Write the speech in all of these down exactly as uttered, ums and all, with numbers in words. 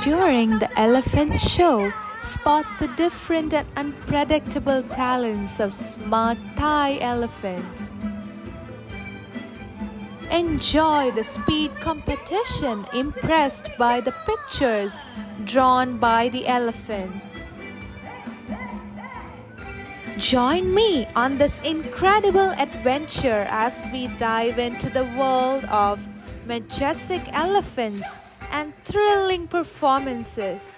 During the elephant show, spot the different and unpredictable talents of smart Thai elephants. Enjoy the speed competition impressed by the pictures drawn by the elephants. Join me on this incredible adventure as we dive into the world of majestic elephants and thrilling performances.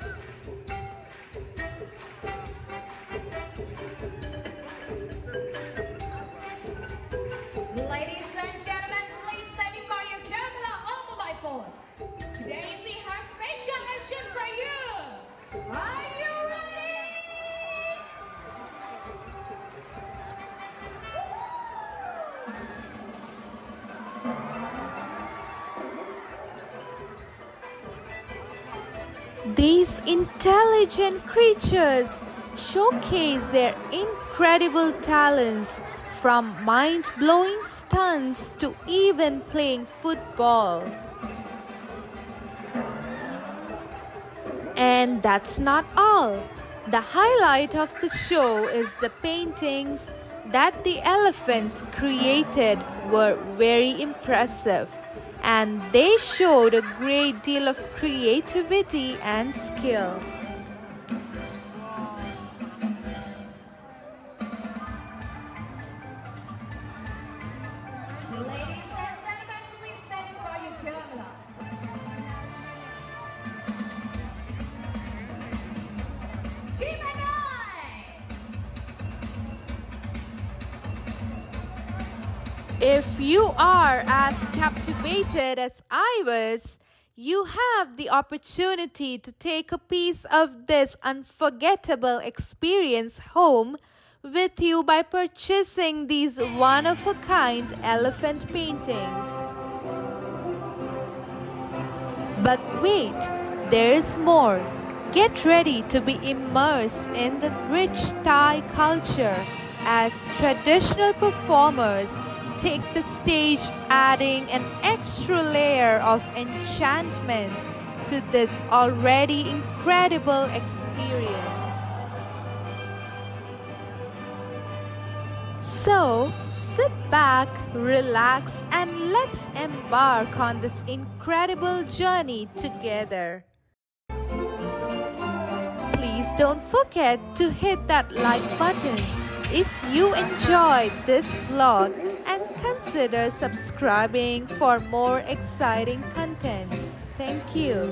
Ladies and gentlemen, please standing by your camera or mobile phone. Today we have special mission for you. Are you ready? These intelligent creatures showcase their incredible talents, from mind-blowing stunts to even playing football. And that's not all. The highlight of the show is the paintings that the elephants created were very impressive, and they showed a great deal of creativity and skill. Ladies and gentlemen, please standing by your camera. Keep an eye. If you are as captivated as I was, you have the opportunity to take a piece of this unforgettable experience home with you by purchasing these one-of-a-kind elephant paintings. But wait, there's more. Get ready to be immersed in the rich Thai culture as traditional performers take the stage, adding an extra layer of enchantment to this already incredible experience. So, sit back, relax, and let's embark on this incredible journey together. Please don't forget to hit that like button if you enjoyed this vlog, and consider subscribing for more exciting contents. Thank you.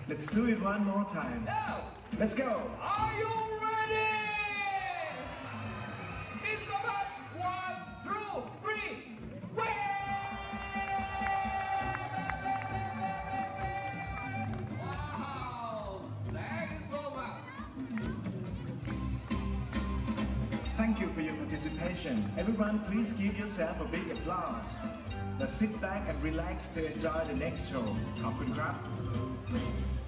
Let's do it one more time. Now, Let's go. are you ready? It's about one, two, three. Wow! Thank you so much. Thank you for your participation. Everyone, please give yourself a big applause. Now sit back and relax to enjoy the next show. ขอบคุณครับ